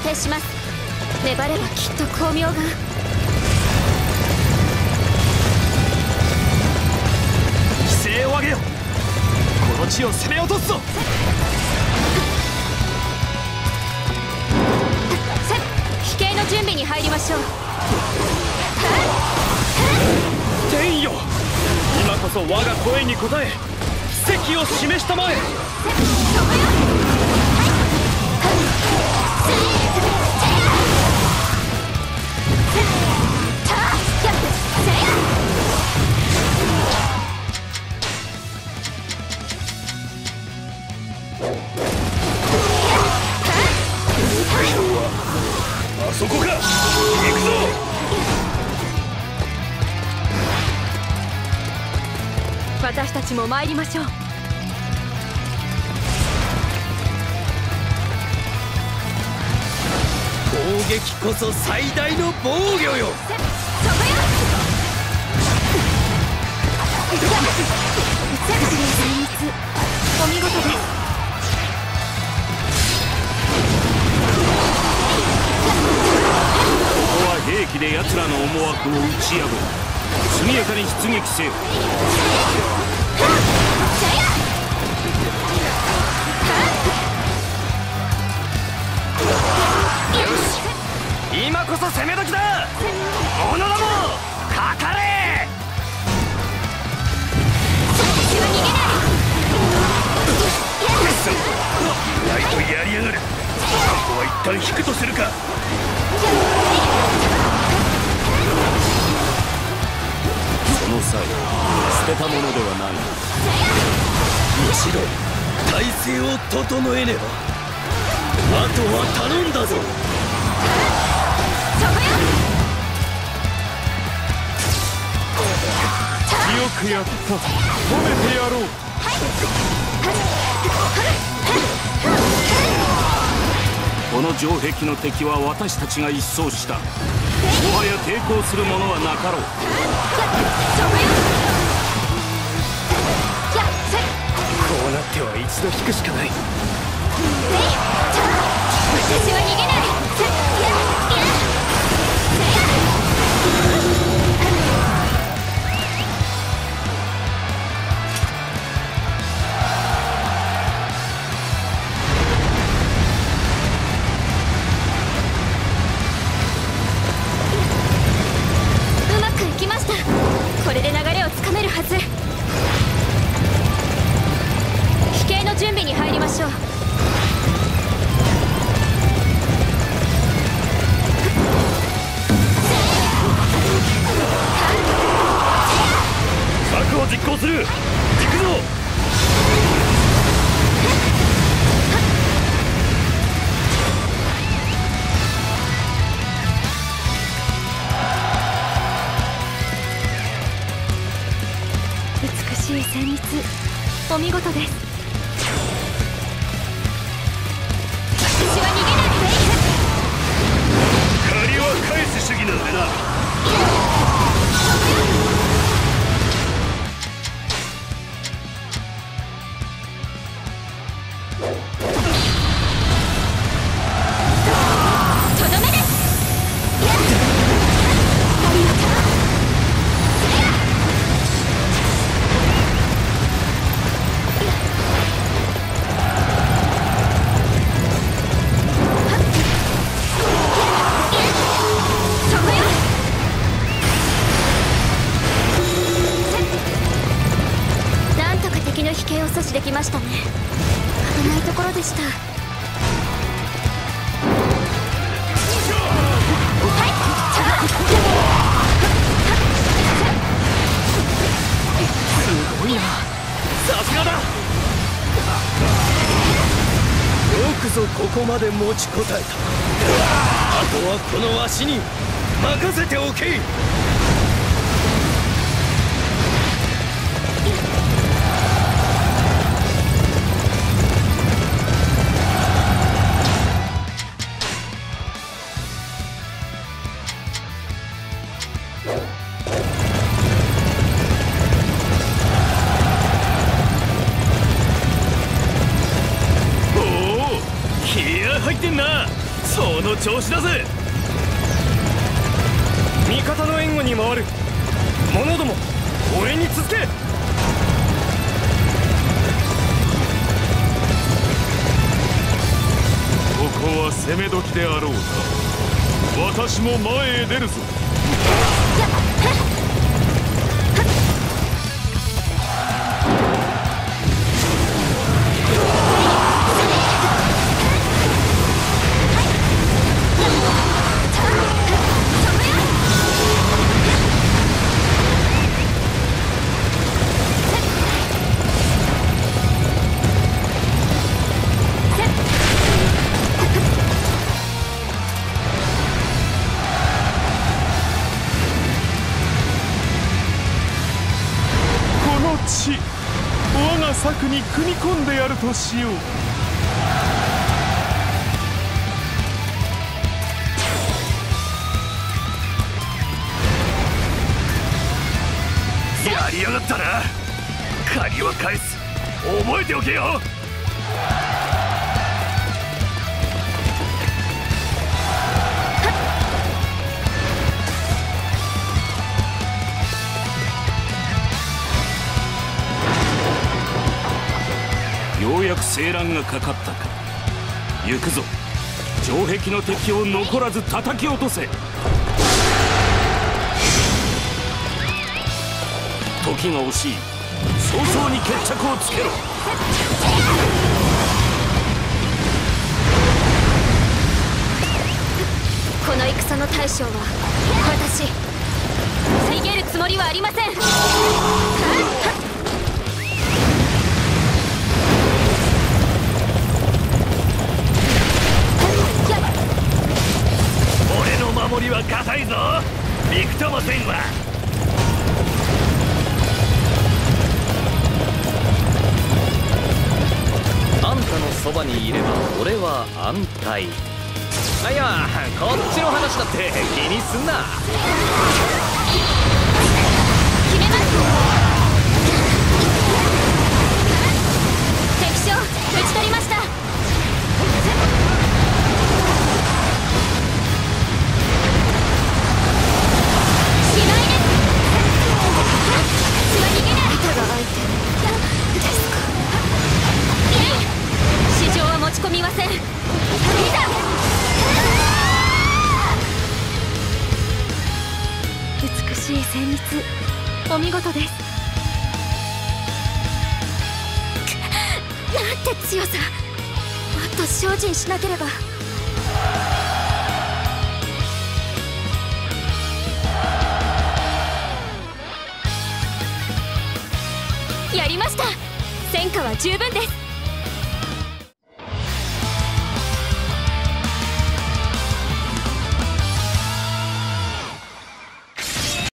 決します。粘ればきっと光明が。 規制を上げよ。この地を攻め落とすぞ。 飛型の準備に入りましょう。 天よ、今こそ我が声に応え奇跡を示したまえ。あそこか。行くぞ。 私たちも参りましょう。 攻撃こそ最大の防御よ。 お見事です。 ここは兵器で奴らの思惑を打ち破る。速やかに出撃せよ。 よし、今こそ攻め時だ。者どもかかれ。ライトやりやがる。ここは一旦引くとするか。 その際捨てたものではない。 むしろ体勢を整えねば。あとは頼んだぞ。 よくやった。褒めてやろう。この城壁の敵は私たちが一掃した。もはや抵抗する者はなかろう。 こうなっては一度引くしかない。 私は逃げない。うまくいきました。これで流れをつかめるはず。飛型の準備に入りましょう。 策を実行する。行くぞ。 美しい旋律、お見事です。私は逃げない。 借りは返す主義なんでな。 阻止できましたね。危ないところでした。 すごいな。さすがだ。よくぞここまで持ちこたえた。あとはこのわしに任せておけ。気合入ってんな。 その調子だぜ。味方の援護に回る。者ども俺に続け。 ここは攻め時であろうな。私も前へ出るぞ。我が策に組み込んでやるとしよう。 やりやがったな。借りは返す。覚えておけよ。 ようやく静乱がかかったか。行くぞ。城壁の敵を残らず叩き落とせ。時が惜しい。早々に決着をつけろ。 この戦の大将は私。逃げるつもりはありません。 俺の守りは固いぞ。びくともせんわ。あんたのそばにいれば俺は安泰。いや、こっちの話だって気にすんな。 決めます。敵将討ち取りました。しまいです。血は逃げない。板が開いてるですか。市場は持ち込みません。いざ。美しい旋律、お見事です。なんて強さ。もっと精進しなければ。やりました。戦果は十分です。